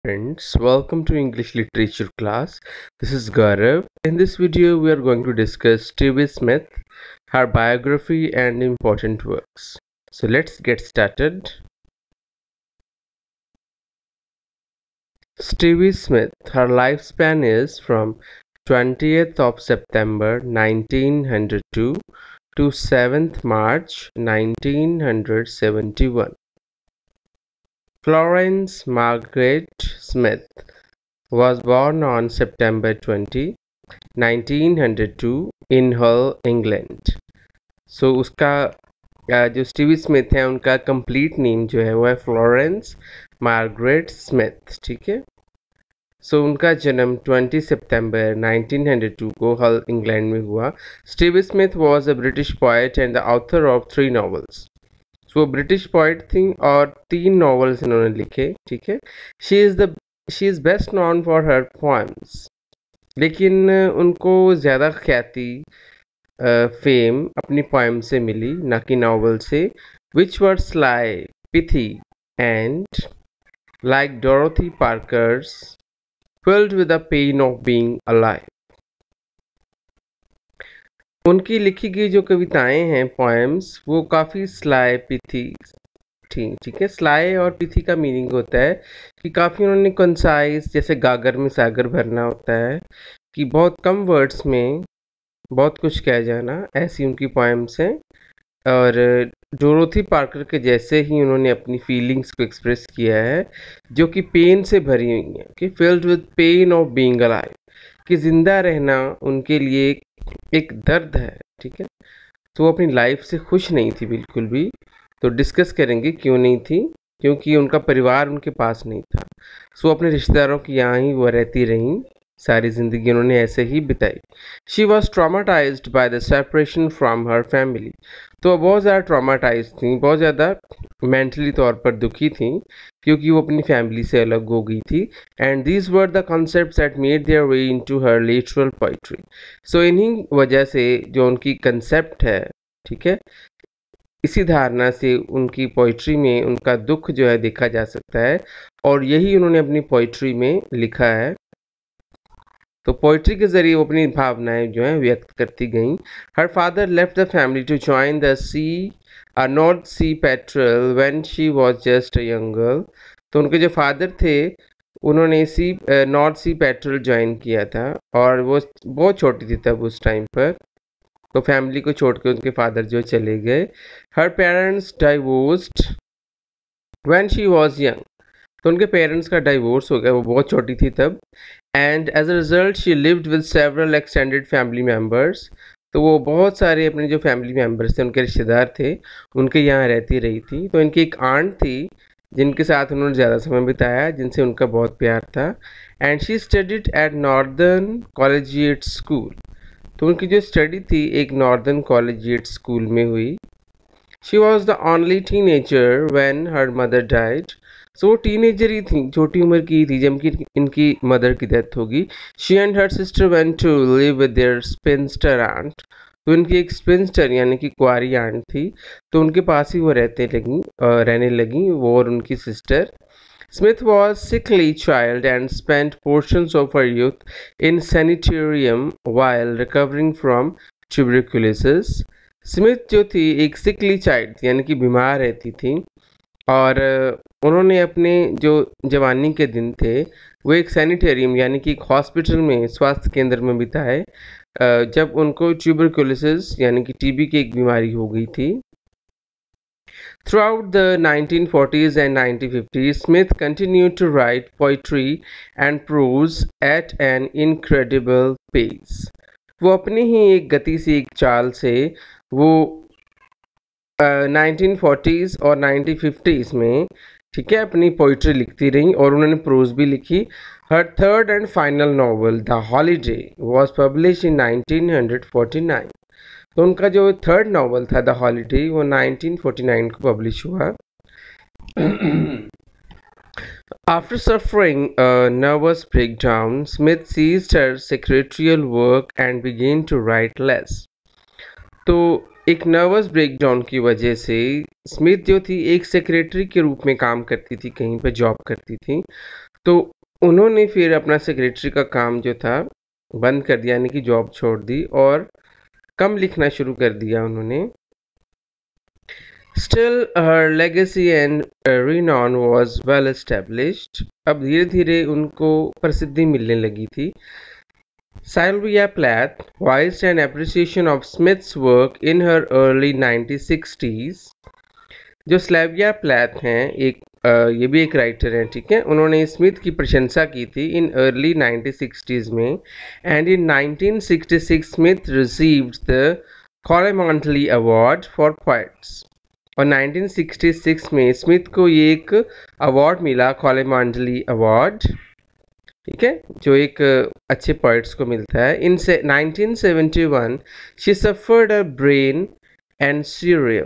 Friends, welcome to English Literature class. This is Gaurav. In this video, we are going to discuss Stevie Smith, her biography and important works. So let's get started. Stevie Smith, her lifespan is from 20th of September 1902 to 7th March 1971. Florence Margaret Smith was born on September 20, 1902 in Hull, England. So उसका जो Stevie Smith है उनका complete name जो है वो है Florence Margaret Smith, ठीक है। सो उनका जन्म 20 सितंबर 1902 को हल इंग्लैंड में हुआ। Stevie Smith was a British poet and the author of 3 novels. वो ब्रिटिश पोइट थी और 3 नॉवेल्स इन्होंने लिखे, ठीक है। She is best known for her poems, लेकिन उनको ज़्यादा ख्याति फेम अपनी पोएम से मिली, ना कि नॉवेल से, which were sly, pithy and like Dorothy Parker's filled with the pain of being alive. उनकी लिखी गई जो कविताएं हैं, पोएम्स, वो काफ़ी स्लाई पिथी थी, ठीक है। स्लाई और पिथी का मीनिंग होता है कि काफ़ी उन्होंने कंसाइज, जैसे गागर में सागर भरना होता है, कि बहुत कम वर्ड्स में बहुत कुछ कह जाना, ऐसी उनकी पोएम्स हैं। और डोरोथी पार्कर के जैसे ही उन्होंने अपनी फीलिंग्स को एक्सप्रेस किया है, जो कि पेन से भरी हुई हैं, कि filled with pain of being alive, कि ज़िंदा रहना उनके लिए एक दर्द है, ठीक है। तो वो अपनी लाइफ से खुश नहीं थी बिल्कुल भी। तो डिस्कस करेंगे क्यों नहीं थी, क्योंकि उनका परिवार उनके पास नहीं था। सो अपने रिश्तेदारों की यहाँ ही वो रहती रहीं, सारी ज़िंदगी उन्होंने ऐसे ही बिताई। She was traumatised by the separation from her family. तो बहुत ज़्यादा ट्रामाटाइज थी, बहुत ज़्यादा मेंटली तौर पर दुखी थी, क्योंकि वो अपनी फैमिली से अलग हो गई थी। And these were the concepts that made their way into her literal poetry. सो इन्हीं वजह से जो उनकी कंसेप्ट है, ठीक है, इसी धारणा से उनकी पोइट्री में उनका दुख जो है देखा जा सकता है, और यही उन्होंने अपनी पोइट्री में लिखा है। तो पोइट्री के ज़रिए वो अपनी भावनाएं जो हैं व्यक्त करती गईं। Her father left the family to join the North Sea patrol when she was just a young girl. तो उनके जो फादर थे, उन्होंने नॉर्थ सी पेट्रोल ज्वाइन किया था, और वो बहुत छोटी थी तब उस टाइम पर। तो फैमिली को छोड़ के उनके फादर जो चले गए। Her parents divorced when she was young. तो उनके पेरेंट्स का डाइवोर्स हो गया, वो बहुत छोटी थी तब। And as a result she lived with several extended family members. तो वो बहुत सारे अपने जो फैमिली मेम्बर्स थे, उनके रिश्तेदार थे, उनके यहाँ रहती रही थी। तो इनकी एक आंट थी जिनके साथ उन्होंने ज़्यादा समय बिताया, जिनसे उनका बहुत प्यार था। And she studied at Northern Collegiate School. तो उनकी जो स्टडी थी एक नॉर्दर्न कॉलेजिएट स्कूल में हुई। She was the only teenager when her mother died. So वो टीनेजर ही थी, छोटी उम्र की थी जब कि इनकी मदर की डेथ होगी। She and her sister went to live with their spinster aunt. तो इनकी एक स्पिंस्टर यानी कि कुंवारी आंट थी, तो उनके पास ही वो रहने लगी, वो और उनकी sister. Smith was sickly child and spent portions of her youth in sanitarium while recovering from tuberculosis. Smith जो थी एक सिकली चाइल्ड थी, यानी कि बीमार रहती थी, और उन्होंने अपने जो जवानी के दिन थे वो एक सैनिटेरियम यानी कि एक हॉस्पिटल में, स्वास्थ्य केंद्र में बिताए, जब उनको ट्यूबरकुलोसिस यानी कि टीबी की एक बीमारी हो गई थी। Throughout the 1940s and 1950s, Smith continued to write poetry and prose at an incredible pace. वो अपनी ही एक गति से, एक चाल से, वो 1940s और 1950s में, ठीक है, अपनी पोइट्री लिखती रही, और उन्होंने प्रोज भी लिखी। Her third and final novel The Holiday was publish in 1949। तो उनका जो थर्ड नॉवल था द हॉलीडे, वो 1949 को पब्लिश हुआ। After suffering a nervous breakdown, Smith ceased her secretarial work and began to write less. तो एक नर्वस ब्रेकडाउन की वजह से स्मिथ जो थी एक सेक्रेटरी के रूप में काम करती थी, कहीं पर जॉब करती थी, तो उन्होंने फिर अपना सेक्रेटरी का काम जो था बंद कर दिया, यानी कि जॉब छोड़ दी और कम लिखना शुरू कर दिया उन्होंने। Still, her legacy and renown was well established. अब धीरे धीरे उनको प्रसिद्धि मिलने लगी थी। Sylvia Plath voiced an appreciation of Smith's work in her early 1960s. जो स्लेविया प्लैथ हैं ये भी एक राइटर हैं, ठीक है। उन्होंने स्मिथ की प्रशंसा की थी इन अर्ली 1960s में, and in 1966 Smith received the Cholmondeley award for poets. और 1966 में स्मिथ को ये एक अवार्ड मिला, कॉलेमॉन्टली अवार्ड, ठीक है, जो एक अच्छे पोइट्स को मिलता है। In 1971 she suffered a brain aneurysm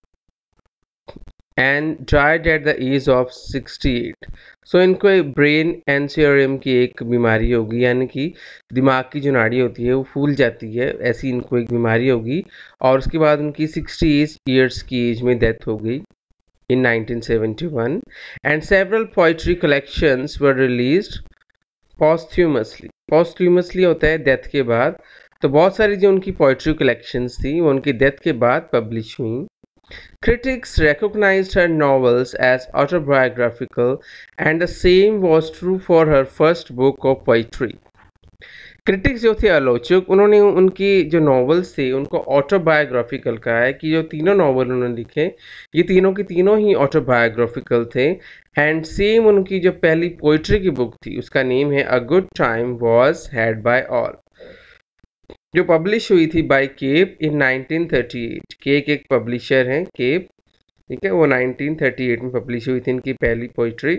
and died at the age of 68। So इनको ब्रेन एंसेरियम की एक बीमारी होगी, यानी कि दिमाग की जो नाड़ी होती है वो फूल जाती है, ऐसी इनको एक बीमारी होगी। और उसके बाद उनकी 68 ईयर्स की एज में डेथ हो गई in 1971, and several poetry collections were released posthumously. posthumously होता है डेथ के बाद, तो बहुत सारी जो उनकी पोइट्री कलेक्शंस थी वो उनकी डेथ के बाद पब्लिश हुई। Critics recognized her novels as autobiographical, and the same was true for her first book of poetry. Critics जो थे आलोचक, उन्होंने उनकी जो नॉवेल्स थे उनको ऑटोबायोग्राफिकल कहा है, कि जो तीनों नॉवल उन्होंने लिखे ये तीनों की तीनों ही ऑटोबायोग्राफिकल थे। एंड सेम उनकी जो पहली पोइट्री की बुक थी उसका नेम है a good time was had by all, जो पब्लिश हुई थी बाय केप इन 1938। केक एक पब्लिशर हैं, केप, ठीक है, वो 1938 में पब्लिश हुई थी इनकी पहली poetry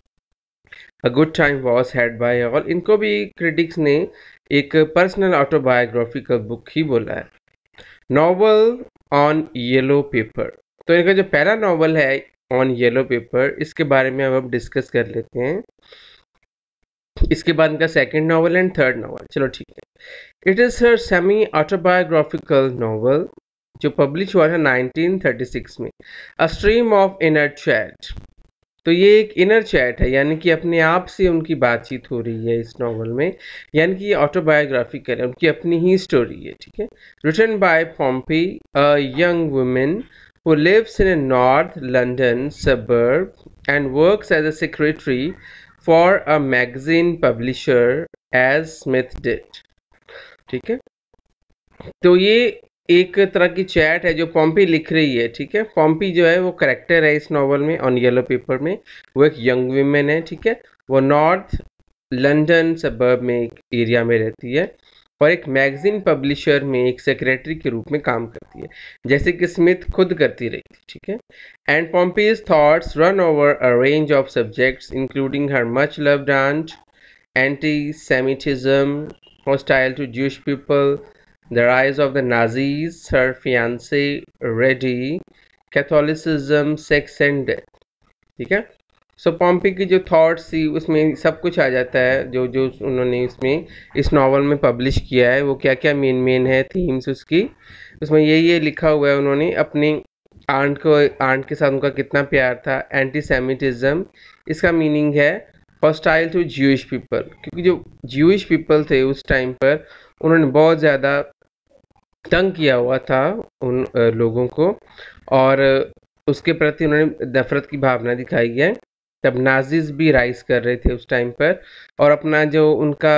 a good time was had by all. इनको भी क्रिटिक्स ने एक पर्सनल ऑटोबायोग्राफिकल बुक ही बोला है। नॉवल ऑन येलो पेपर, तो इनका जो पहला नॉवल है ऑन येलो पेपर, इसके बारे में अब डिस्कस कर लेते हैं। इसके बाद इनका second novel and third novel, चलो ठीक है। It is her semi autobiographical novel जो पब्लिश हुआ था 1936 में, a stream of inner chat. तो ये एक इनर चैट है, यानी कि अपने आप से उनकी बातचीत हो रही है इस नॉवल में, यानी कि ये ऑटोबायोग्राफिकल है, उनकी अपनी ही स्टोरी है, ठीक है। Written by Pompey, a young women who lives in a North London suburb and works as a secretary for a magazine publisher as Smith did, ठीक है। तो ये एक तरह की चैट है जो पॉम्पी लिख रही है, ठीक है। पॉम्पी जो है वो करेक्टर है इस नॉवल में ऑन येलो पेपर में, वो एक यंग वीमेन है, ठीक है। वो नॉर्थ लंदन सबर्ब में एक एरिया में रहती है और एक मैगजीन पब्लिशर में एक सेक्रेटरी के रूप में काम करती है, जैसे कि स्मिथ खुद करती रही थी, ठीक है। And Pompey's thoughts run over a range of subjects including her much loved aunt, anti-Semitism, hostile to Jewish people, the rise of the Nazis, her fiancé Reddy, Catholicism, sex and death, ठीक है। सो Pompey की जो thoughts थी उसमें सब कुछ आ जाता है, जो जो उन्होंने इसमें इस नावल में पब्लिश किया है, वो क्या क्या मेन है थीम्स उसकी, उसमें ये लिखा हुआ है। उन्होंने अपनी आंट के साथ उनका कितना प्यार था, एंटी सेमिटिज्म, इसका मीनिंग है हॉस्टाइल टू ज्यूइश पीपल, क्योंकि जो ज्यूइश पीपल थे उस टाइम पर उन्होंने बहुत ज़्यादा तंग किया हुआ था उन लोगों को, और उसके प्रति उन्होंने नफरत की भावना दिखाई है। तब नाजिस भी राइज कर रहे थे उस टाइम पर, और अपना जो उनका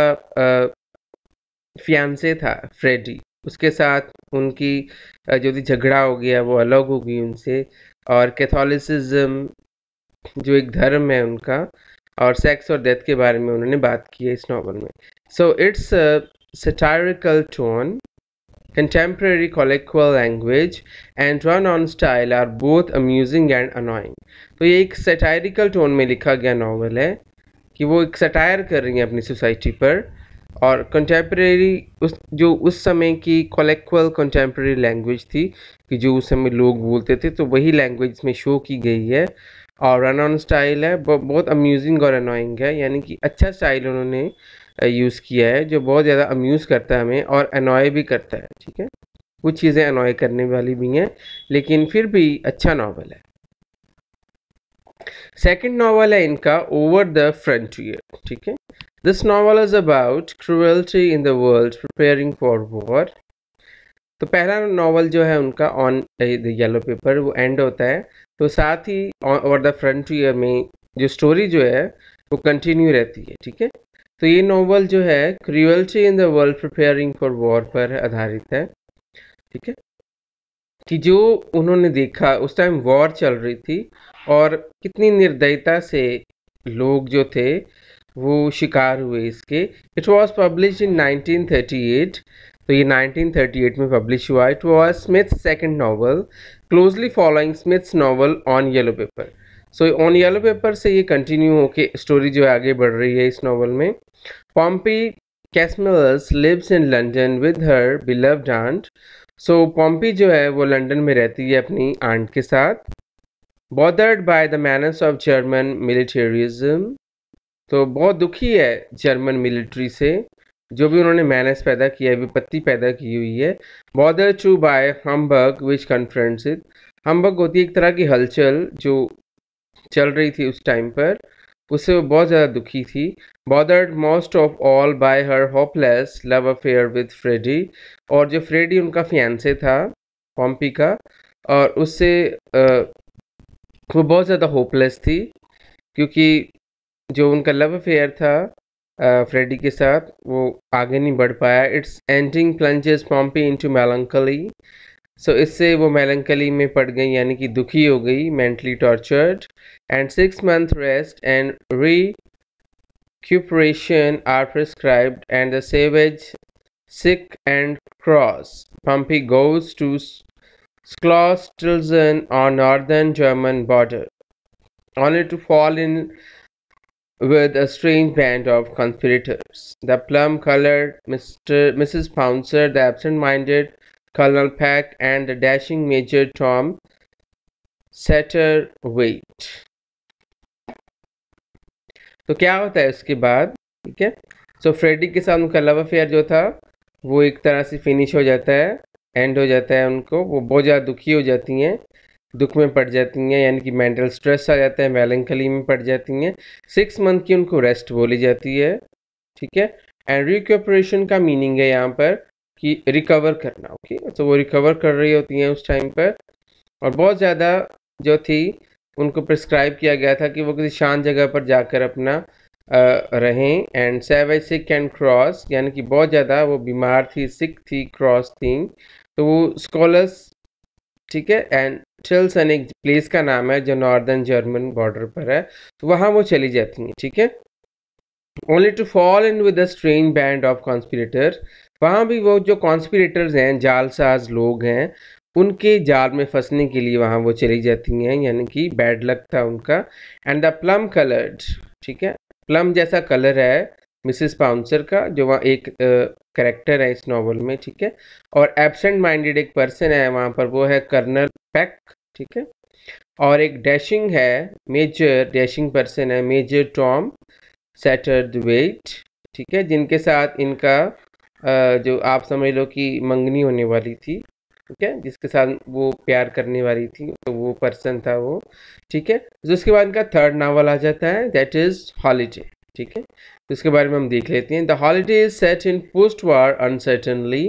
फियांसे था फ्रेडी, उसके साथ उनकी जो भी झगड़ा हो गया वो अलग हो गई उनसे, और कैथोलिसिज्म जो एक धर्म है उनका, और सेक्स और डेथ के बारे में उन्होंने बात की है इस नॉवल में। So it's satirical tone, contemporary colloquial language and run-on style are both amusing and annoying। तो ये एक satirical tone में लिखा गया नॉवल है कि वो एक सटायर कर रही हैं अपनी सोसाइटी पर, और कंटेम्प्रेरी उस समय की कॉलेक्वल कंटेम्प्रेरी लैंग्वेज थी कि जो उस समय लोग बोलते थे, तो वही लैंग्वेज में शो की गई है। और रन ऑन स्टाइल है, बहुत अम्यूजिंग और अनोइंग है, यानी कि अच्छा स्टाइल उन्होंने यूज़ किया है जो बहुत ज़्यादा अम्यूज़ करता है हमें और अनॉय भी करता है, ठीक है। कुछ चीज़ें अनॉय करने वाली भी हैं, लेकिन फिर भी अच्छा नावल है। सेकंड नॉवल है इनका ओवर द फ्रंटियर, ठीक है। This novel is about cruelty in the world preparing for war. तो पहला नॉवल जो है उनका ऑन द येलो पेपर वो एंड होता है, तो साथ ही ओवर द फ्रंटियर में जो स्टोरी जो है वो कंटिन्यू रहती है, ठीक है। तो ये नॉवल जो है cruelty in the world preparing for war पर आधारित है, ठीक है। कि जो उन्होंने देखा उस टाइम वॉर चल रही थी और कितनी निर्दयता से लोग जो थे वो शिकार हुए इसके। इट वॉज पब्लिश इन 1938, तो ये 1938 में पब्लिश हुआ। It was Smith second novel, closely following Smith's novel on yellow paper. So on yellow paper से ये कंटिन्यू होके स्टोरी जो है आगे बढ़ रही है इस नॉवल में। Pompey Casmilus lives in London with her beloved aunt. So Pompey जो है वो लंदन में रहती है अपनी आंट के साथ। Bothered by the manners of German militarism, तो बहुत दुखी है जर्मन मिलिट्री से, जो भी उन्होंने मैनर्स पैदा किया है, विपत्ति पैदा की हुई है। Bother to by Hamburg which confronts it. Hamburg होती है एक तरह की हलचल जो चल रही थी उस टाइम पर, उससे वो बहुत ज़्यादा दुखी थी। Bothered most of all by her hopeless love affair with Freddy, और जो फ्रेडी उनका फियांसे था पॉम्पी का, और उससे वो बहुत ज़्यादा होपलेस थी क्योंकि जो उनका लव अफेयर था फ्रेडी के साथ वो आगे नहीं बढ़ पाया। Its ending plunges Pompey into melancholy. So इससे वो मेलंकली में पड़ गई, यानी कि दुखी हो गई, mentally tortured. And 6 month rest and recuperation are prescribed, and the savage, sick and cross Pompey goes to Schlostilzen on northern German border, only to fall in with a strange band of conspirators. The plum-colored Mrs. Pouncer, the absent-minded Colonel Peck, and the dashing Major Tom Satterwhite. तो क्या होता है उसके बाद, ठीक है। सो Freddy के साथ उनका लव अफेयर जो था वो एक तरह से फिनिश हो जाता है, एंड हो जाता है उनको। वो बहुत ज़्यादा दुखी हो जाती हैं, दुख में पड़ जाती हैं, यानी कि मेंटल स्ट्रेस आ जाता है, मेलंकली में पड़ जाती हैं। 6 month की उनको रेस्ट बोली जाती है, ठीक है। एंड रिकवरेशन का मीनिंग है यहाँ पर कि रिकवर करना, ओके। तो वो रिकवर कर रही होती हैं उस टाइम पर, और बहुत ज़्यादा जो थी उनको प्रिस्क्राइब किया गया था कि वो किसी शांत जगह पर जाकर अपना रहें। And savage sick and cross, यानी कि बहुत ज़्यादा वो बीमार थी, सिक थी, क्रॉस थी, तो वो स्कॉलर्स, ठीक है। एंड टिल्सन एक प्लेस का नाम है जो नॉर्दर्न जर्मन बॉर्डर पर है, तो वहाँ वो चली जाती हैं, ठीक है। Only to fall in with a strange band of conspirators, वहाँ भी वो जो कॉन्स्पिरेटर्स हैं, जालसाज लोग हैं, उनके जाल में फंसने के लिए वहाँ वो चली जाती हैं, यानी कि बैड लक था उनका। एंड द प्लम कलर्ड, ठीक है, प्लम जैसा कलर है मिसिस पाउंसर का, जो वहाँ एक करेक्टर है इस नॉवल में, ठीक है। और एब्सेंट माइंडेड एक पर्सन है वहाँ पर, वो है कर्नल पैक, ठीक है। और एक डैशिंग है, मेजर डैशिंग पर्सन है मेजर टॉम सैटरवेट, ठीक है, जिनके साथ इनका जो आप समझ लो कि मंगनी होने वाली थी, ठीक है, जिसके साथ वो प्यार करने वाली थी, तो वो पर्सन था वो, ठीक है। तो उसके बाद इनका थर्ड नावल आ जाता है, दैट इज हॉलीडे, ठीक है। तो इसके बारे में हम देख लेते हैं। The holiday is set in post war uncertainly.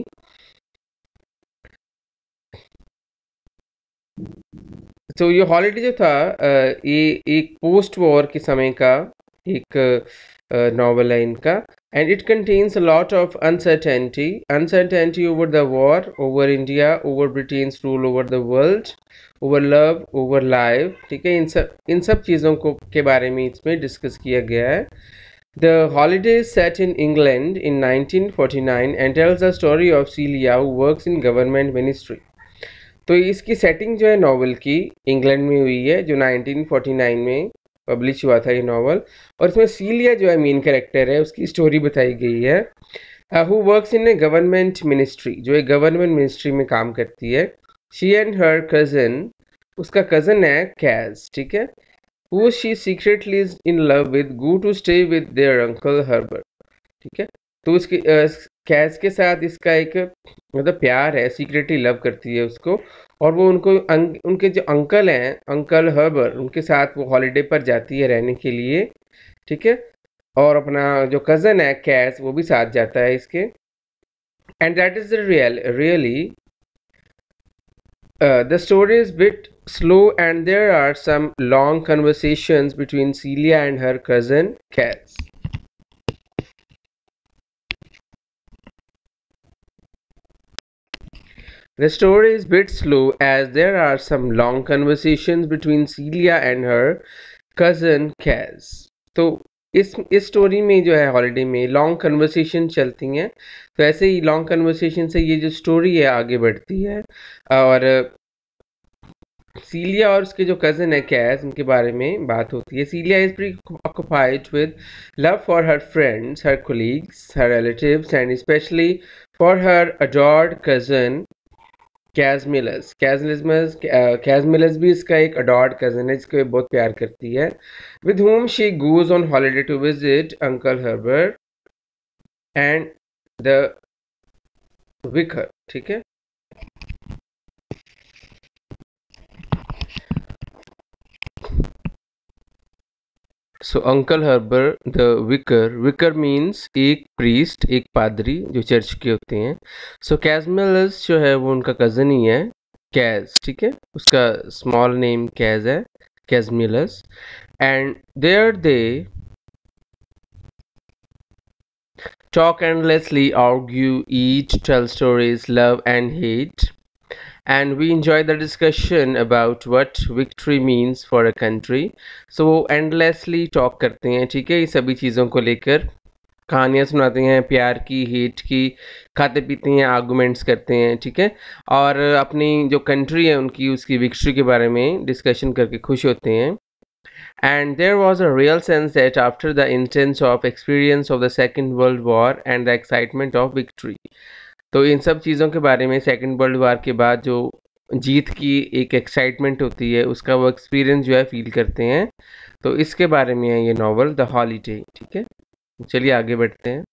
तो ये हॉलीडे जो था ये एक पोस्ट वॉर के समय का एक नॉवल है इनका। And it contains a lot of uncertainty over the war, over India, over Britain's rule over the world, over love, over life, ठीक है। इन सब चीज़ों को के बारे में इसमें डिस्कस किया गया है। The holiday is set in England in 1949 and tells the story of Celia who works in government ministry. तो इसकी सेटिंग जो है नॉवल की इंग्लैंड में हुई है, जो 1949 में पब्लिश हुआ था ये नॉवल, और इसमें सीलिया जो है मेन कैरेक्टर है, उसकी स्टोरी बताई गई है। Who works in a government ministry, जो एक गवर्नमेंट मिनिस्ट्री में काम करती है। शी एंड हर कज़न, उसका कज़न है कैज, ठीक है, who she secretly is in love with, go to stay with their uncle Herbert, ठीक है। तो उसकी कैस के साथ इसका एक मतलब प्यार है, सीक्रेटली लव करती है उसको। और वो उनके जो अंकल हैं, अंकल हर्बर, उनके साथ वो हॉलीडे पर जाती है रहने के लिए, ठीक है। और अपना जो कज़न है कैस, वो भी साथ जाता है इसके। And that is the really the story is bit slow and there are some long conversations between Celia and her cousin Cass. The story is bit slow as there are some long conversations between Celia and her cousin Cass. तो इस story में जो है holiday में long conversation चलती हैं। तो ऐसे ही लॉन्ग कन्वर्सेशन से ये जो स्टोरी है आगे बढ़ती है। और सीलिया और उसके जो कज़न है कैस, उनके बारे में बात होती है। Celia is preoccupied with love for her friends, her colleagues, her relatives and specially for her adored cousin Casmilus. Casmilus भी इसका एक अडोर्ड कज़न है जिसको बहुत प्यार करती है। With whom she goes on holiday to visit Uncle Herbert and the vicar, ठीक है। So uncle Herbert the vicar means एक प्रीस्ट, एक पादरी जो चर्च के होते हैं। सो कैजमिलस जो है वो उनका कज़न ही है, कैज, ठीक है। उसका स्मॉल नेम कैज है, Casmilus. And there they talk endlessly, argue, eat, tell stories, love and hate, and we enjoy the discussion about what victory means for a country. So endlessly talk करते हैं, ठीक है, ये सभी चीज़ों को लेकर कहानियाँ सुनाते हैं, प्यार की, हेट की, खाते पीते हैं, आर्गूमेंट्स करते हैं, ठीक है। और अपनी जो कंट्री है उनकी, उसकी विक्ट्री के बारे में डिस्कशन करके खुश होते हैं। And there was a real sense that after the intense of experience of the Second World War and the excitement of victory, तो इन सब चीज़ों के बारे में सेकेंड वर्ल्ड वार के बाद जो जीत की एक एक्साइटमेंट होती है उसका वो एक्सपीरियंस जो है फील करते हैं। तो इसके बारे में है ये नॉवल द हॉलीडे, ठीक है। चलिए आगे बढ़ते हैं।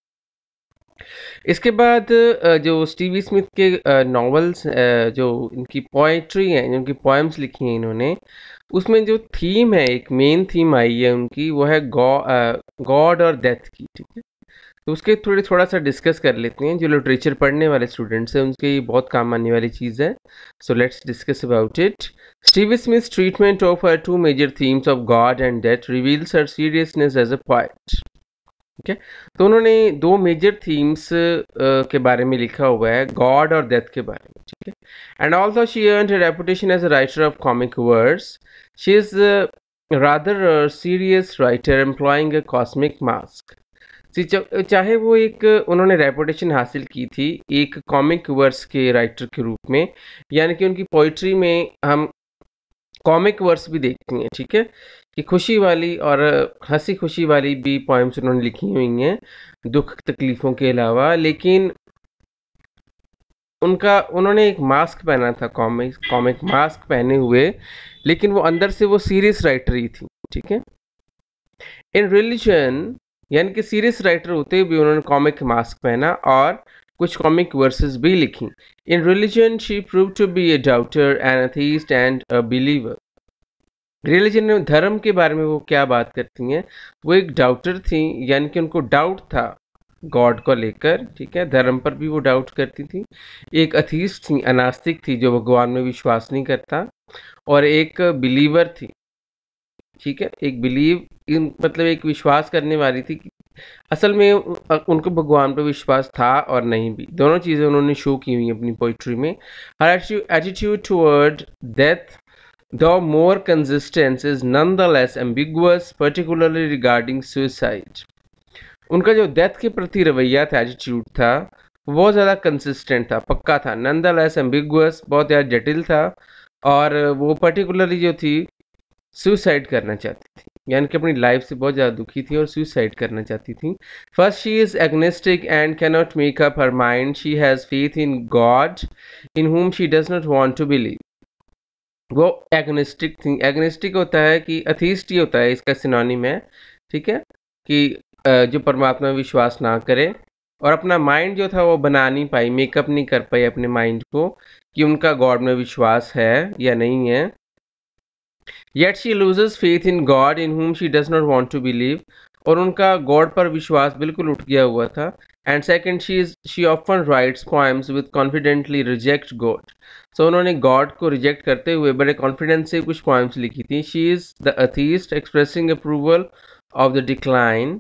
इसके बाद जो स्टीवी स्मिथ के नॉवेल्स, जो इनकी पोइट्री हैं, इनकी पोएम्स लिखी हैं इन्होंने, उसमें जो थीम है, एक मेन थीम आई है उनकी, वो है गॉड और डेथ की, ठीक है। तो उसके थोड़ा सा डिस्कस कर लेते हैं। जो लिटरेचर पढ़ने वाले स्टूडेंट्स हैं उनके ये बहुत काम आने वाली चीज़ है। So let's discuss about it. Stevie Smith treatment of her two major themes of God and death reveals her seriousness as a poet, ठीक है। तो उन्होंने दो मेजर थीम्स के बारे में लिखा हुआ है, गॉड और डेथ के बारे में, ठीक है। And also she earned her reputation as a writer of comic words. She is rather serious writer employing a cosmic mask. चाहे वो एक उन्होंने रेपुटेशन हासिल की थी एक कॉमिक वर्स के राइटर के रूप में, यानी कि उनकी पोइट्री में हम कॉमिक वर्स भी देखते हैं, ठीक है, कि खुशी वाली और हंसी खुशी वाली भी पोएम्स उन्होंने लिखी हुई हैं, दुख तकलीफ़ों के अलावा। लेकिन उन्होंने एक मास्क पहना था, कॉमिक मास्क पहने हुए, लेकिन वो अंदर से वो सीरियस राइटर ही थी, ठीक है। इन रिलीजन, यानी कि सीरियस राइटर होते हुए उन्होंने कॉमिक मास्क पहना और कुछ कॉमिक वर्सेस भी लिखी। In religion she prove to be a doubter, an atheist and a believer. Religion में, धर्म के बारे में वो क्या बात करती हैं, वो एक डाउटर थी, यानी कि उनको डाउट था गॉड को लेकर, ठीक है, धर्म पर भी वो डाउट करती थी। एक अथीस्ट थी, अनास्तिक थी, जो भगवान में विश्वास नहीं करता। और एक बिलीवर थी, ठीक है, एक बिलीव इन मतलब एक विश्वास करने वाली थी। असल में उनको भगवान पर विश्वास था और नहीं भी, दोनों चीज़ें उन्होंने शो की हुई अपनी पोइट्री में। Her attitude toward death, though more consistent, is nonetheless ambiguous, particularly regarding suicide. उनका जो डेथ के प्रति रवैया था, एटीट्यूड था, वो बहुत ज़्यादा कंसिस्टेंट था, पक्का था। nonetheless ambiguous, बहुत ज़्यादा जटिल था। और वो पर्टिकुलरली जो थी सुसाइड करना चाहती थी, यानी कि अपनी लाइफ से बहुत ज़्यादा दुखी थी और सुसाइड करना चाहती थी। First she is agnostic and can not make up her mind. She has faith in God in whom she does not want to believe. वो एग्नेस्टिक थी। एग्नेस्टिक होता है कि अथीस्ट ही होता है, इसका सिनोनिम है, ठीक है, कि जो परमात्मा में विश्वास ना करे, और अपना माइंड जो था वो बना नहीं पाई, मेकअप नहीं कर पाई अपने माइंड को कि उनका गॉड में विश्वास है या नहीं है. Yet she loses faith in God in whom she does not want to believe. और उनका गॉड पर विश्वास बिल्कुल उठ गया हुआ था. And second, she often writes poems with confidently reject God. So उन्होंने गॉड को रिजेक्ट करते हुए बड़े कॉन्फिडेंस से कुछ poems लिखी थी. She is the atheist expressing approval of the decline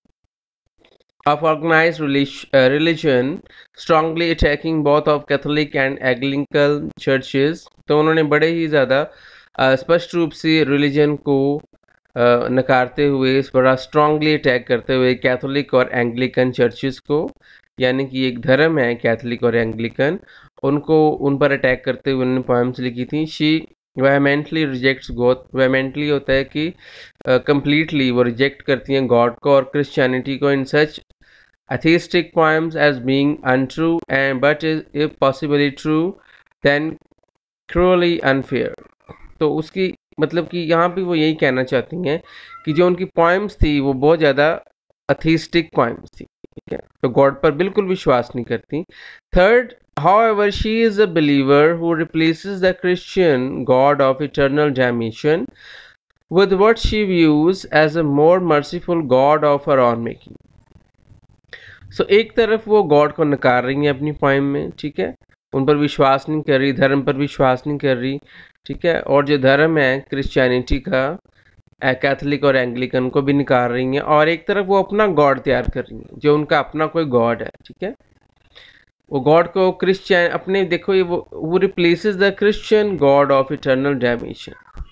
of organized religion, strongly attacking both of Catholic and Anglican churches. तो उन्होंने बड़े ही ज़्यादा स्पष्ट रूप से रिलीजन को नकारते हुए, इस बड़ा स्ट्रांगली अटैक करते हुए कैथोलिक और एंग्लिकन चर्चेस को, यानी कि एक धर्म है कैथोलिक और एंग्लिकन, उनको उन पर अटैक करते हुए उन्होंने पोएम्स लिखी थी. She vehemently rejects God. Vehemently होता है कि कंप्लीटली वो रिजेक्ट करती हैं गॉड को और क्रिश्चियनिटी को इन सच atheistic poems as being untrue, and but is if possibly true then cruelly unfair. तो उसकी मतलब कि यहाँ पे वो यही कहना चाहती हैं कि जो उनकी पोएम्स थी वो बहुत ज़्यादा अथीस्टिक पोएम्स थी, ठीक है, तो गॉड पर बिल्कुल विश्वास नहीं करती. Third, however she is a believer who replaces the Christian God of eternal damnation with what she views as a more merciful God of her own making. एक तरफ वो गॉड को नकार रही हैं अपनी पोएम में, ठीक है, उन पर विश्वास नहीं कर रही, धर्म पर विश्वास नहीं कर रही, ठीक है, और जो धर्म है क्रिश्चियनिटी का, कैथोलिक और एंग्लिकन को भी नकार रही हैं, और एक तरफ वो अपना गॉड तैयार कर रही हैं जो उनका अपना कोई गॉड है, ठीक है. वो गॉड को क्रिश्चियन अपने, देखो ये वो replaces the Christian God of eternal damnation.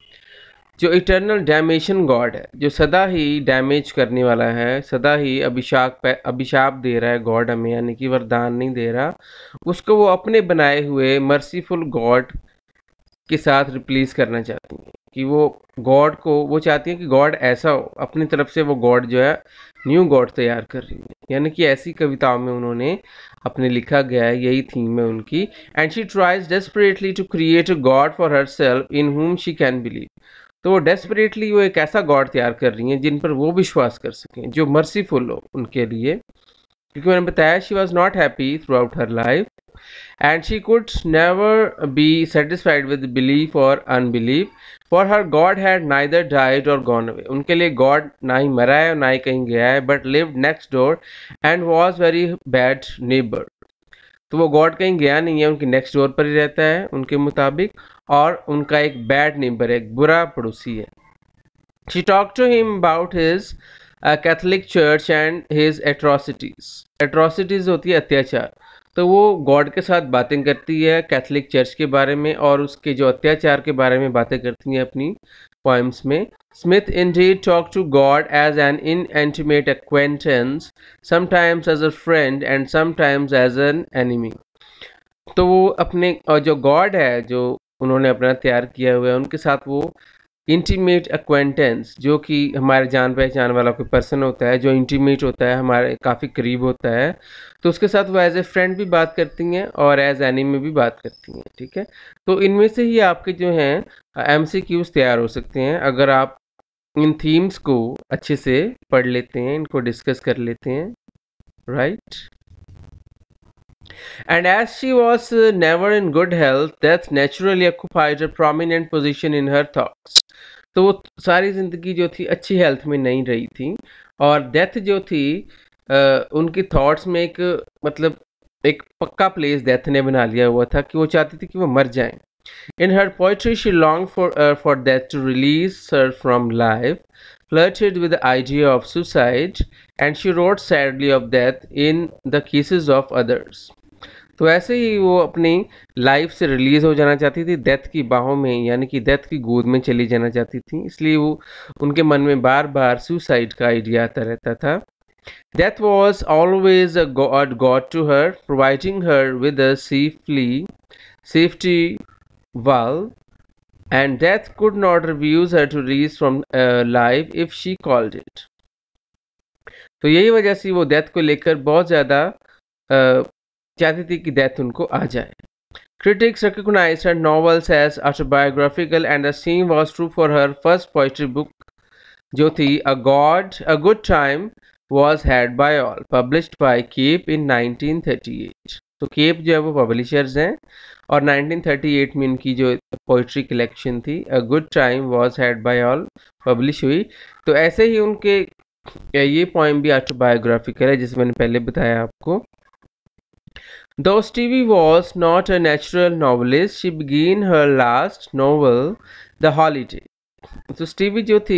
जो इटर्नल डैमेशन गॉड है, जो सदा ही डैमेज करने वाला है, सदा ही अभिशाप दे रहा है गॉड हमें, यानी कि वरदान नहीं दे रहा, उसको वो अपने बनाए हुए मर्सीफुल गॉड के साथ रिप्लेस करना चाहती हैं. कि वो गॉड को वो चाहती हैं कि गॉड ऐसा हो, अपनी तरफ से वो गॉड जो है न्यू गॉड तैयार कर रही है. यानी कि ऐसी कविताओं में उन्होंने अपने लिखा गया है, यही थीम है उनकी. And she tries desperately to create a God for her self in whom she can believe. तो वो डेस्परेटली वो एक ऐसा गॉड तैयार कर रही हैं जिन पर वो विश्वास कर सकें, जो मर्सीफुल हो उनके लिए. क्योंकि मैंने बताया she was not happy throughout her life and she could never be satisfied with belief or unbelief, for her God had neither died or gone away. उनके लिए गॉड ना ही मरा है और ना ही कहीं गया है, but lived next door and was very bad neighbor. तो वो गॉड कहीं गया नहीं है, उनके नेक्स्ट डोर पर ही रहता है उनके मुताबिक, और उनका एक बैड नेबर है, एक बुरा पड़ोसी है. She talked to him about his Catholic church and his atrocities. Atrocities होती है अत्याचार. तो वो गॉड के साथ बातें करती है कैथलिक चर्च के बारे में और उसके जो अत्याचार के बारे में बातें करती हैं अपनी पोएम्स में. Smith indeed talked to God as an intimate acquaintance, sometimes as a friend and sometimes as an enemy. तो वो अपने जो गॉड है, जो उन्होंने अपना तैयार किया हुआ है, उनके साथ वो इंटीमेट एक्वेंटेंस, जो कि हमारे जान पहचान वाला कोई पर्सन होता है, जो इंटीमेट होता है, हमारे काफ़ी करीब होता है, तो उसके साथ वो एज ए फ्रेंड भी बात करती हैं और एज एनिमी भी बात करती हैं, ठीक है. तो इनमें से ही आपके जो हैं MCQs तैयार हो सकते हैं अगर आप इन थीम्स को अच्छे से पढ़ लेते हैं, इनको डिस्कस कर लेते हैं, right. And as she was never in good health, death naturally occupied a prominent position in her thoughts. तो वो सारी ज़िंदगी जो थी अच्छी हेल्थ में नहीं रही थी, और डेथ जो थी उनकी थॉट्स में एक मतलब एक पक्का प्लेस डेथ ने बना लिया हुआ था कि वो चाहती थी कि वो मर जाएं. In her poetry, she longed for death to release her from life, flirted with the idea of suicide, and she wrote sadly of death in the cases of others. तो ऐसे ही वो अपनी लाइफ से रिलीज़ हो जाना चाहती थी death की बाहों में, यानी कि डेथ की गोद में चली जाना चाहती थी, इसलिए वो उनके मन में बार बार सुसाइड का आइडिया आता रहता था. Death was always a god to her, providing her with a safety valve, and death could not refuse her to release from life if she called it. तो यही वजह से वो डेथ को लेकर बहुत ज़्यादा चाहती थी कि डेथ उनको आ जाए. Critics recognized her novels as autobiographical, and the same was true for her first poetry book, जो थी A Good Time, was had by all, published by Cape in 1938. तो केप जो है वो पब्लिशर्स हैं और 1938 में इनकी जो पोइट्री कलेक्शन थी a good time was had by all publish हुई। तो ऐसे ही उनके ये पोएम भी ऑटोबायोग्राफिकल है जिसे मैंने पहले बताया आपको। Though Stevie was not a natural novelist, she began her last novel, The Holiday. तो स्टीवी जो थी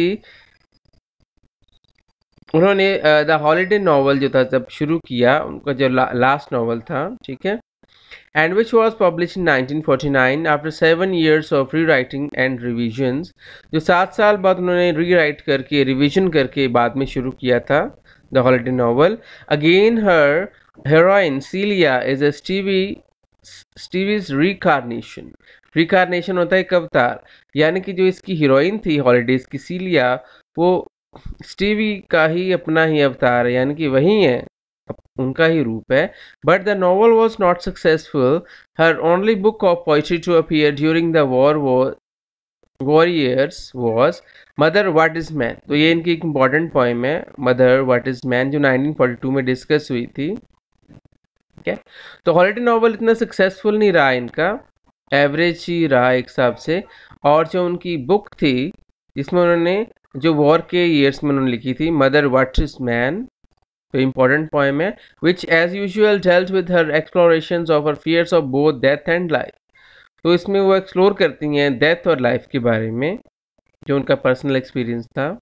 उन्होंने द हॉलीडे नॉवल जो था जब शुरू किया, उनका जो लास्ट नॉवल था, ठीक है, and which was publish in 1949 after 7 years of rewriting and revisions. जो 7 साल बाद उन्होंने री राइट करके रिविजन करके बाद में शुरू किया था the holiday novel. Again her heroine Celia is a Stevie's reincarnation। Reincarnation होता है एक अवतार, यानी कि जो इसकी हीरोइन थी हॉलीडेज की सीलिया, वो स्टीवी का ही अपना ही अवतार है, यानी कि वही है, उनका ही रूप है। But the novel was not successful. Her only book of poetry to appear during the war years was mother what is man. तो ये इनकी एक इम्पॉर्टेंट पोएम है, मदर व्हाट इज मैन, जो 1942 में डिस्कस हुई थी। ठीक है, तो हॉलीडे नॉवल इतना सक्सेसफुल नहीं रहा, इनका एवरेज ही रहा एक हिसाब से। और जो उनकी बुक थी जिसमें उन्होंने जो वॉर के ईयर्स में उन्होंने लिखी थी, मदर व्हाट इज मैन, तो इम्पॉर्टेंट पोएम है, which as usual dealt with her explorations of her fears of both death and life. तो इसमें वो एक्सप्लोर करती हैं डेथ और लाइफ के बारे में, जो उनका पर्सनल एक्सपीरियंस था।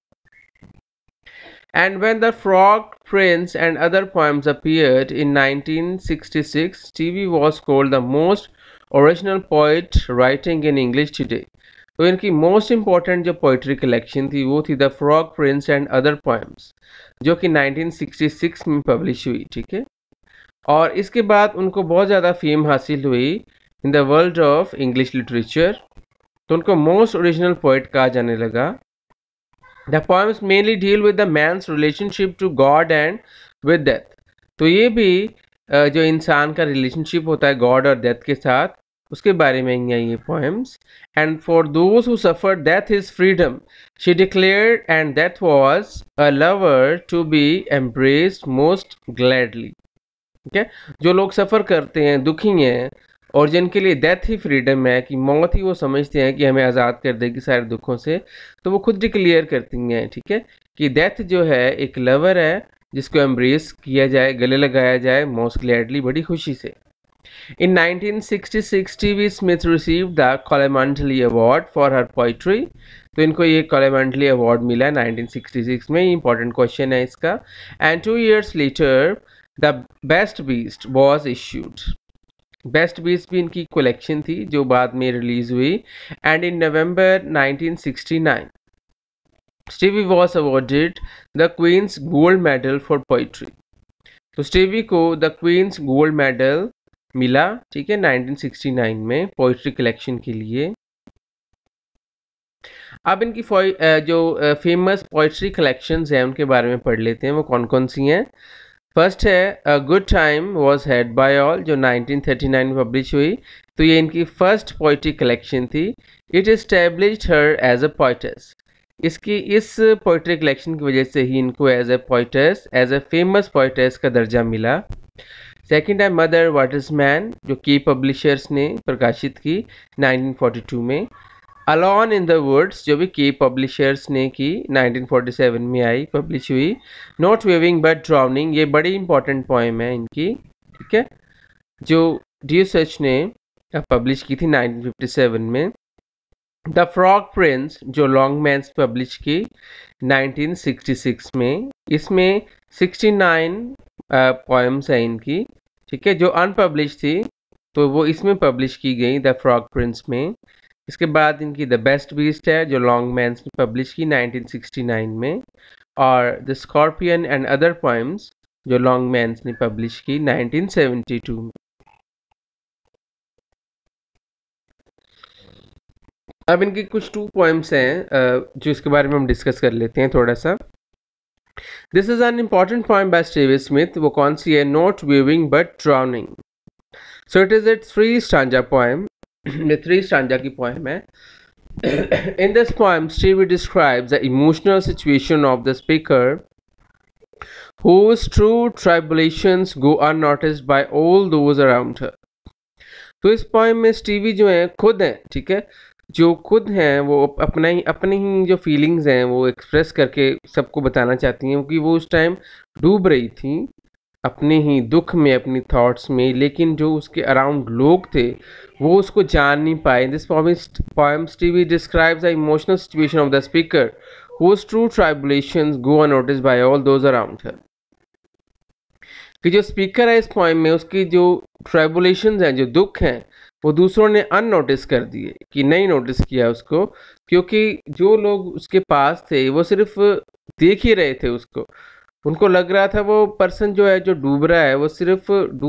And when The Frog Prince and other poems appeared in 1966, Stevie was called the most original poet writing in English today। तो इनकी मोस्ट इम्पॉर्टेंट जो पोइट्री कलेक्शन थी वो थी the frog prince and other poems, जो कि 1966 में publish हुई। ठीक है, और इसके बाद उनको बहुत ज़्यादा फेम हासिल हुई in the world of English literature, तो उनको मोस्ट ओरिजिनल पोइट कहा जाने लगा। The poems mainly deal with the man's relationship to God and with death। तो ये भी जो इंसान का रिलेशनशिप होता है गॉड और डेथ के साथ, उसके बारे में ही ये poems. And for those who suffer death is freedom she declared and death was a lover to be embraced most gladly. ठीक है, जो लोग सफ़र करते हैं, दुखी हैं, और जिनके लिए डेथ ही फ्रीडम है, कि मौत ही वो समझते हैं कि हमें आज़ाद कर देगी सारे दुखों से, तो वो खुद डिक्लेयर करती हैं, ठीक है, कि डेथ जो है एक लवर है जिसको एम्ब्रेस किया जाए, गले लगाया जाए मोस्ट ग्लैडली, बड़ी खुशी से। In 1966 Stevie Smith received the Cholmondeley award for her poetry. तो इनको ये कॉलेमंटली अवार्ड मिला 1966 में, इंपॉर्टेंट क्वेश्चन है इसका। And 2 years later the best beast was issued. Best beast भी इनकी कलेक्शन थी जो बाद में रिलीज हुई। And in November 1969 Stevie was awarded the Queen's gold medal for poetry. तो स्टीवी को द क्वींस गोल्ड मेडल मिला, ठीक है, 1969 में पोइट्री कलेक्शन के लिए। अब इनकी जो फेमस पोइट्री कलेक्शंस हैं उनके बारे में पढ़ लेते हैं, वो कौन कौन सी हैं। फर्स्ट है a good time was had by all, जो 1939 में पब्लिश हुई। तो ये इनकी फर्स्ट पोइट्री कलेक्शन थी। It established her as a poetess. इसकी इस पोइट्री कलेक्शन की वजह से ही इनको as a poetess, as a famous poetess का दर्जा मिला। सेकेंड है मदर व्हाट इज मैन, जो की पब्लिशर्स ने प्रकाशित की 1942 में। अलॉन इन द वुड्स, जो भी के पब्लिशर्स ने की, 1947 में आई, पब्लिश हुई। नॉट वेविंग बट ड्राउनिंग, ये बड़ी इंपॉर्टेंट पोएम है इनकी, ठीक है, जो ड्यूसच ने पब्लिश की थी 1957 में। द फ्रॉग प्रिंस, जो लॉन्गमैन्स पब्लिश की 1966 में। इसमें 69 पोएम्स हैं इनकी, ठीक है, जो अनपब्लिश थी तो वो इसमें पब्लिश की गई द फ्रॉग प्रिंस में। इसके बाद इनकी द बेस्ट बीस्ट है जो लॉन्गमैन्स ने पब्लिश की 1969 में, और the scorpion and other poems जो लॉन्गमैन्स ने पब्लिश की 1972 में। अब इनकी कुछ 2 पोएम्स हैं जो इसके बारे में हम डिस्कस कर लेते हैं थोड़ा सा। This is an important poem by Stevie Smith. वो कौन सी है? Not waving but drowning. So it is its 3 stanza poem. ये 3 स्टांजा की पोएम है। In this poem, Stevie describes the emotional situation of the speaker whose true tribulations go unnoticed by all those around her। तो इस poem में Stevie जो है खुद हैं, ठीक है, जो खुद हैं वो अपने ही जो फीलिंग्स हैं वो एक्सप्रेस करके सबको बताना चाहती हैं, क्योंकि वो उस टाइम डूब रही थी अपने ही दुख में, अपनी थॉट्स में, लेकिन जो उसके अराउंड लोग थे वो उसको जान नहीं पाए। This poem Stevie describes the emotional situation of the speaker whose true tribulations go unnoticed by all those around her। कि जो स्पीकर है इस पोएम में, उसकी जो ट्राइबुलेशंस हैं, जो दुख हैं, वो दूसरों ने अननोटिस कर दिए, कि नहीं नोटिस किया उसको, क्योंकि जो लोग उसके पास थे वो सिर्फ देख ही रहे थे उसको। उनको लग रहा था वो पर्सन जो है, जो डूब रहा है, वो सिर्फ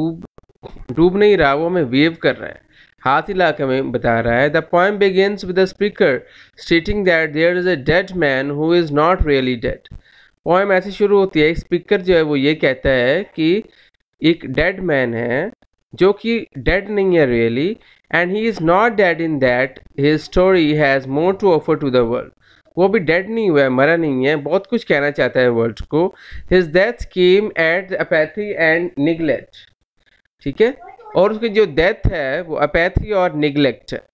डूब नहीं रहा, वो हमें वेव कर रहा है, हाथ हिला के हमें बता रहा है। The poem begins with the speaker stating that there is a dead man who is not really dead. Poem ऐसे शुरू होती है, स्पीकर जो है वो ये कहता है कि एक डेड मैन है जो कि डेड नहीं है really, and he is not dead in that his story has more to offer to the world. वो भी डेड नहीं हुआ है, मरा नहीं है, बहुत कुछ कहना चाहता है वर्ल्ड को। His death came at apathy and neglect, ठीक है, और उसकी जो डेथ है वो अपैथी और निगलेक्ट है,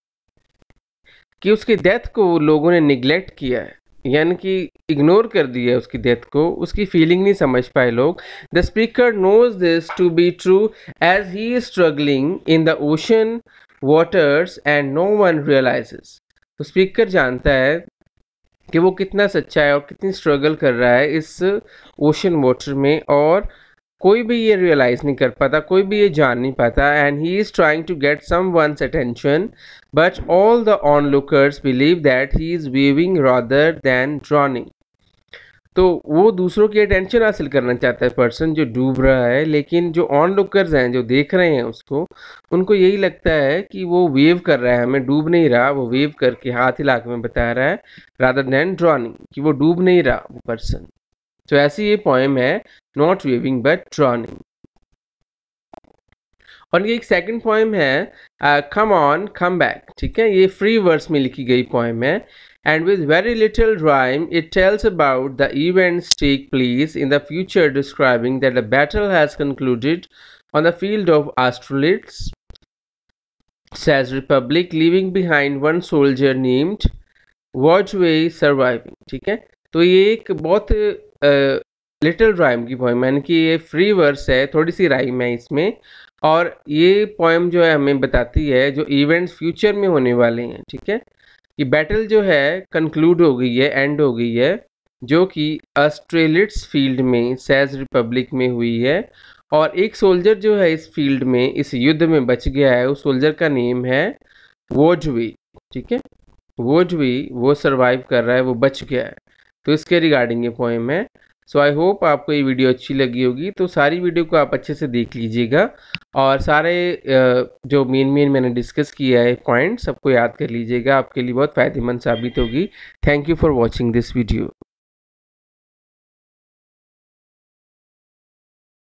कि उसकी डेथ को लोगों ने निगलेक्ट किया है, यानी कि इग्नोर कर दिया उसकी डेथ को, उसकी फीलिंग नहीं समझ पाए लोग। The speaker knows this to be true as he is struggling in the ocean waters and no one realizes. तो स्पीकर जानता है कि वो कितना सच्चा है और कितनी स्ट्रगल कर रहा है इस ओशन वाटर में, और कोई भी ये रियलाइज़ नहीं कर पाता, कोई भी ये जान नहीं पाता। And he is trying to get someone's attention but all the onlookers believe that he is waving rather than drowning. तो वो दूसरों की अटेंशन हासिल करना चाहता है पर्सन जो डूब रहा है, लेकिन जो ऑनलुकर्स हैं, जो देख रहे हैं उसको, उनको यही लगता है कि वो वेव कर रहा है, हमें डूब नहीं रहा, वो वेव करके हाथ हिला के में बता रहा है, रादर दैन ड्रॉनिंग, कि वो डूब नहीं रहा वो पर्सन। तो ऐसी ये पोएम है, नॉट वेविंग बट ड्रॉनिंग। और ये एक सेकंड पोएम है, कम ऑन कम बैक, ठीक है, ये फ्री वर्स में लिखी गई पोएम है, and with very little rhyme it tells about the events take place in the future, describing that the battle has concluded on the field of Austerlitz, says Republic, leaving behind one soldier named वॉजवे surviving, ठीक है। तो ये एक बहुत little rhyme की poem, यानी कि ये फ्री वर्स है, थोड़ी सी राइम है इसमें, और ये पोएम जो है हमें बताती है जो इवेंट्स फ्यूचर में होने वाले हैं, ठीक है। ये बैटल जो है कंक्लूड हो गई है, एंड हो गई है, जो कि ऑस्ट्रेलिट्स फील्ड में सैज रिपब्लिक में हुई है, और एक सोल्जर जो है इस फील्ड में, इस युद्ध में बच गया है, उस सोल्जर का नेम है वॉजवे, ठीक है। वो सर्वाइव कर रहा है, वो बच गया है। तो इसके रिगार्डिंग ये पोएम है। सो आई होप आपको ये वीडियो अच्छी लगी होगी, तो सारी वीडियो को आप अच्छे से देख लीजिएगा, और सारे जो मेन मैंने डिस्कस किया है पॉइंट सबको याद कर लीजिएगा, आपके लिए बहुत फ़ायदेमंद साबित होगी। Thank you for watching this video.